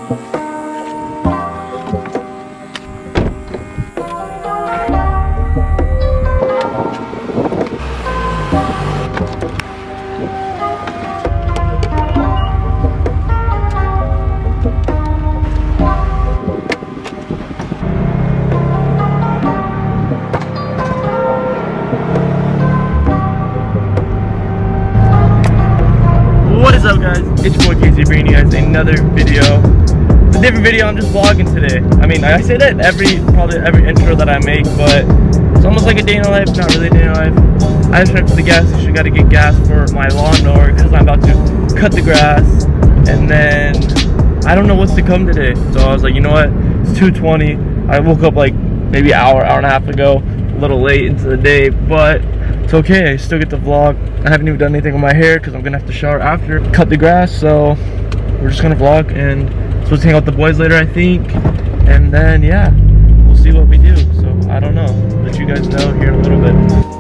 What is up, guys? It's your boy Casey bringing you guys another video. It's a different video. I'm just vlogging today. I mean, I say that probably every intro that I make, but it's almost like a day in the life. Not really a day in the life. I just went to the gas station. Got to get gas for my lawnmower because I'm about to cut the grass, and then I don't know what's to come today. So I was like, you know what? It's 2:20. I woke up like maybe an hour and a half ago, a little late into the day, but it's okay. I still get to vlog. I haven't even done anything with my hair because I'm gonna have to shower after cut the grass, so we're just gonna vlog and supposed to hang out with the boys later, I think, and then yeah, we'll see what we do. So I don't know, let you guys know here in a little bit.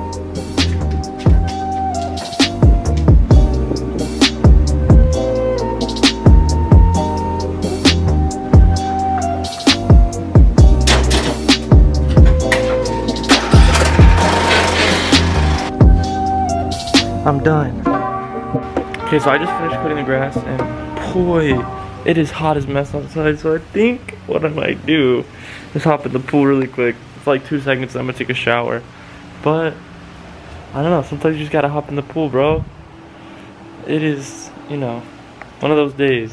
I'm done. Okay, so I just finished cutting the grass, and boy, it is hot as mess outside. So I think what I might do is hop in the pool really quick. It's like 2 seconds, and I'm gonna take a shower. But I don't know. Sometimes you just gotta hop in the pool, bro. It is, you know, one of those days.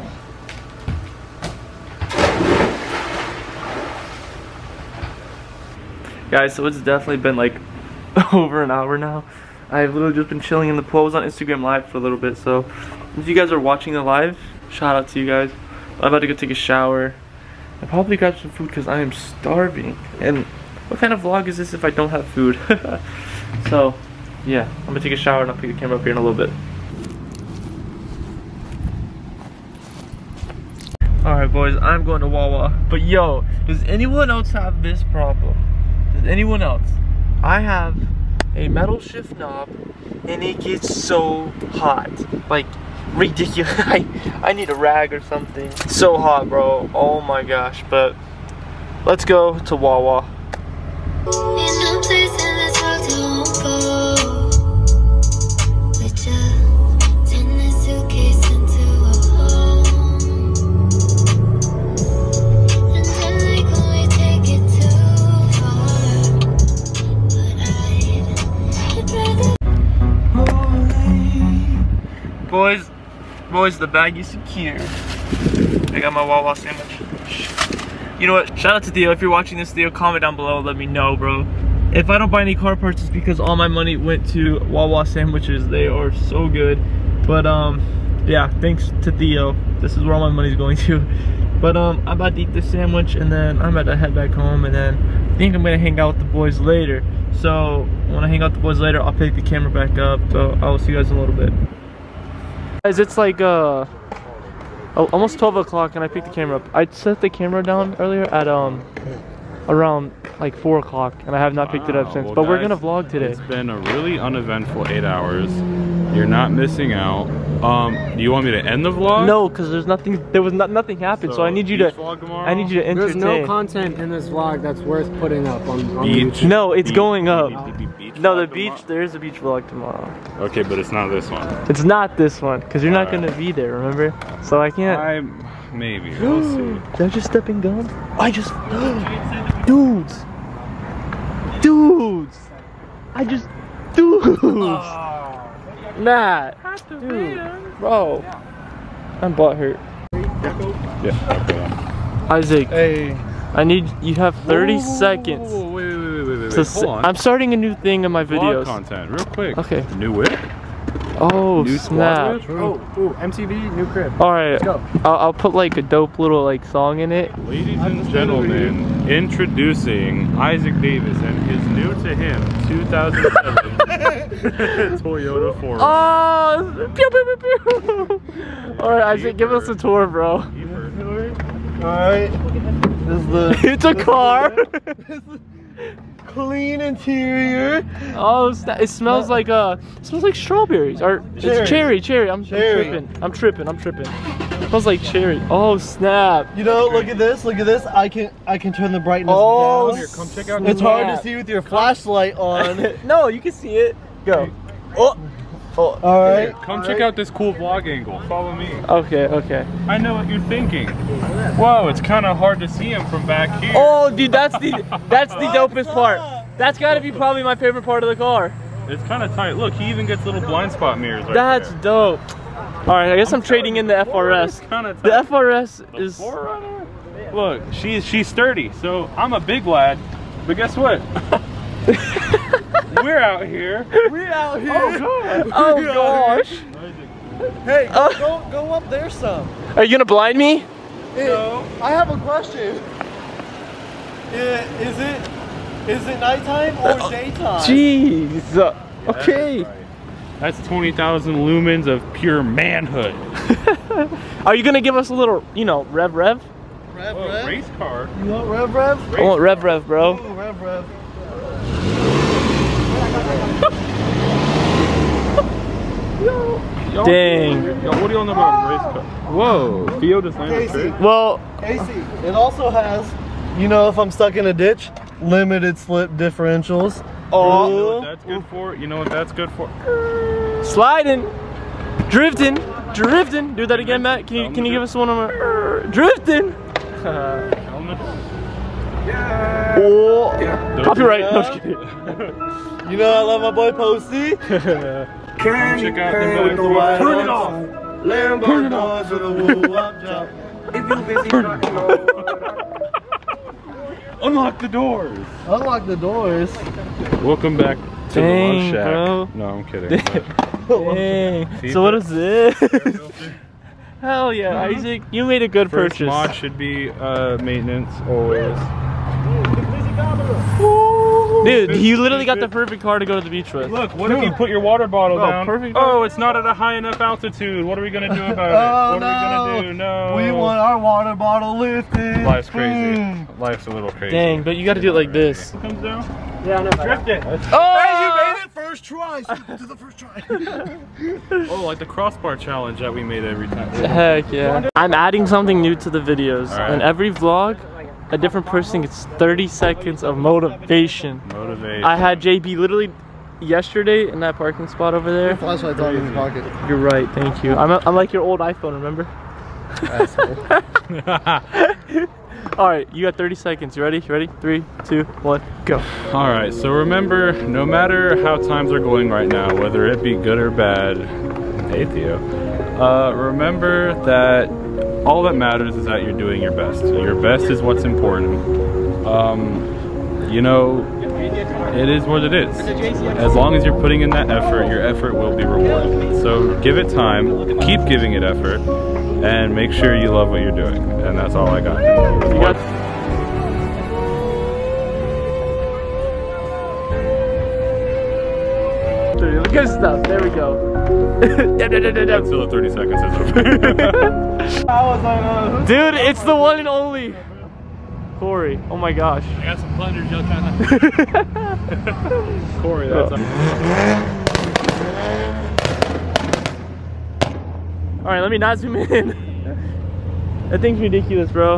Guys, so it's definitely been like over an hour now. I've literally just been chilling in the pool. I was on Instagram Live for a little bit, so if you guys are watching the live, shout out to you guys. I'm about to go take a shower and probably grab some food because I am starving. And what kind of vlog is this if I don't have food? So yeah, I'm gonna take a shower and I'll pick the camera up here in a little bit. Alright boys, I'm going to Wawa. But yo, does anyone else have this problem? Does anyone else? I have a metal shift knob and it gets so hot, like ridiculous. I need a rag or something. It's so hot, bro. Oh my gosh. But let's go to Wawa. Boys, the bag is secure. I got my Wawa sandwich. You know what? Shout out to Theo. If you're watching this, Theo, comment down below. Let me know, bro. If I don't buy any car parts, it's because all my money went to Wawa sandwiches. They are so good. But yeah, thanks to Theo. This is where all my money's going to. But I'm about to eat this sandwich, and then I'm about to head back home, and then I think I'm gonna hang out with the boys later. So when I hang out with the boys later, I'll pick the camera back up. So I will see you guys in a little bit. Guys, it's like almost 12 o'clock and I picked the camera up. I set the camera down earlier at around like 4 o'clock and I have not picked it up since. But guys, we're gonna vlog today. It's been a really uneventful 8 hours. You're not missing out. Do you want me to end the vlog? No, because there's nothing. There was nothing happened. So I need you to. I need you to entertain. There's no content in this vlog that's worth putting up on beach. YouTube. No, it's going up. No, the beach. There is a beach vlog tomorrow. Okay, but it's not this one. It's not this one because you're not gonna be there. Remember? So I can't. Maybe. We'll see. Did I just step in gun? I just. Dudes. Matt, dude, bro, I'm butthurt. Yeah, okay. Isaac, hey, I need, you have 30 seconds. Wait, hold on. I'm starting a new thing in my videos. Vlog content, real quick. Okay. New whip? Oh, new snap. ooh, MTV, new crib. Alright, Let's go. I'll put like a dope little like song in it. Ladies and gentlemen, introducing Isaac Davis and his new to him 2007 Toyota 4. Oh, pew, pew, pew, pew. Alright, Isaac, give us a tour, bro. Alright. It's a car. clean interior. Oh, it smells like strawberries or it's cherry. I'm tripping. It smells like cherry. Oh snap! You know, look at this. I can turn the brightness down. Here, come check out. It's hard to see with your flashlight on. No, you can see it. Go. Oh. All right. Come check out this cool vlog angle. Follow me. Okay. I know what you're thinking. Whoa, it's kind of hard to see him from back here. Oh, dude, that's the dopest part. That's got to be probably my favorite part of the car. It's kind of tight. Look, he even gets little blind spot mirrors right That's there. dope. All right, I guess I'm trading in the FRS. The FRS is. Forerunner? Look, she's sturdy, so I'm a big lad. But guess what? We're out here. Oh gosh. Hey, go up there some. Are you gonna blind me? No. I have a question. Is it nighttime or daytime? Jeez. Okay. That's 20,000 lumens of pure manhood. Are you gonna give us a little, rev? Rev. Race car. You want rev? I want rev, bro. Ooh, rev. Dang. Yo, what do y'all know about race car? Whoa, Theo just landed Casey. straight. Well, Casey, it also has, if I'm stuck in a ditch, limited slip differentials. You know what that's good for? You know what that's good for? sliding, drifting. Do that again, Matt. Can you give us one on drifting? Yeah. Oh, copyright. No, just kidding. You know I love my boy Posty. Check out the noise. Turn it off. Turn it off. Unlock the doors. Unlock the doors. Welcome back to Dang, the Love Shack. bro. No, I'm kidding. Dang. So what is this? Hell yeah, Isaac, you made a good First purchase. mod should be maintenance always. Dude, you literally got the perfect car to go to the beach with. Look, what if you put your water bottle down? Perfect. Oh, it's not at a high enough altitude. What are we gonna do about it? What are we gonna do? No. We want our water bottle lifted. Life's crazy. Life's a little crazy. Dang, but you got to do it like this. It comes down. Yeah, I know. Drift it. Oh! Hey, you made it first try. So do the first try. Oh, like the crossbar challenge that we made every time. Heck yeah. I'm adding something new to the videos. All right. In every vlog, a different person gets 30 seconds of motivation. Motivate. I had JB literally yesterday in that parking spot over there. Flashlight's on in his pocket. You're right, thank you. I'm like your old iPhone, remember? All right, you got 30 seconds. You ready? 3, 2, 1, go. All right, so remember, no matter how times are going right now, whether it be good or bad, hey Theo, remember that all that matters is that you're doing your best. Your best is what's important. You know, it is what it is. As long as you're putting in that effort, your effort will be rewarded. So give it time, keep giving it effort, and make sure you love what you're doing. And that's all I got. You got good stuff. There we go. Until the 30 seconds is over. Dude, it's the one and only Corey. Oh my gosh. I got some plungers, y'all trying to... Corey, that's... Alright, let me not zoom in. That thing's ridiculous, bro.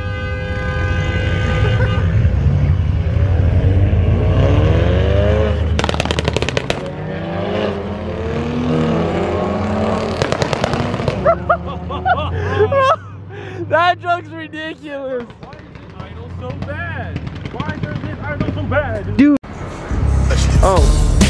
That truck's ridiculous. Idle so bad. Why is this idle so bad? Dude. Oh.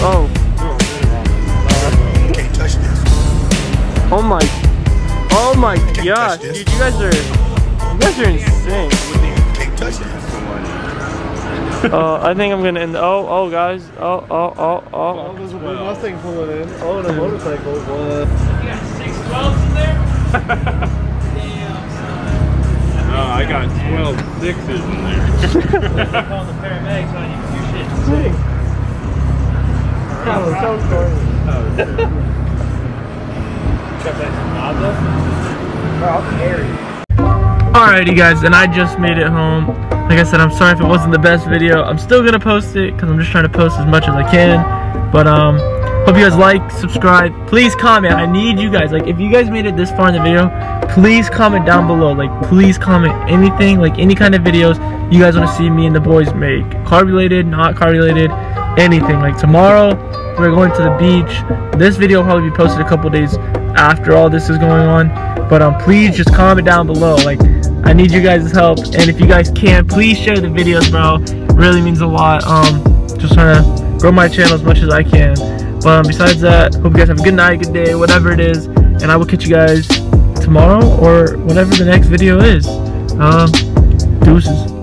Can't touch this. Oh my gosh, dude, you guys are insane. Can't touch this. I think I'm gonna end. Oh, guys. Oh. There's a blue Mustang pulling in. Oh, and a motorcycle. You got 612s in there? Oh, I got 12 6s in there. Calling the paramedics on you do shit. Alrighty guys, and I just made it home. Like I said, I'm sorry if it wasn't the best video. I'm still gonna post it because I'm just trying to post as much as I can. But hope you guys like, subscribe. Please comment. I need you guys. Like, if you guys made it this far in the video, please comment down below. Like, please comment anything, like any kind of videos you guys want to see me and the boys make. Carb related, not carb related, anything. Like tomorrow, we're going to the beach. This video will probably be posted a couple days after all this is going on. But please just comment down below. Like, I need you guys' help. And if you guys can, please share the videos, bro. It really means a lot. Just trying to grow my channel as much as I can. But besides that, hope you guys have a good night, good day, whatever it is. And I will catch you guys tomorrow or whenever the next video is. Deuces.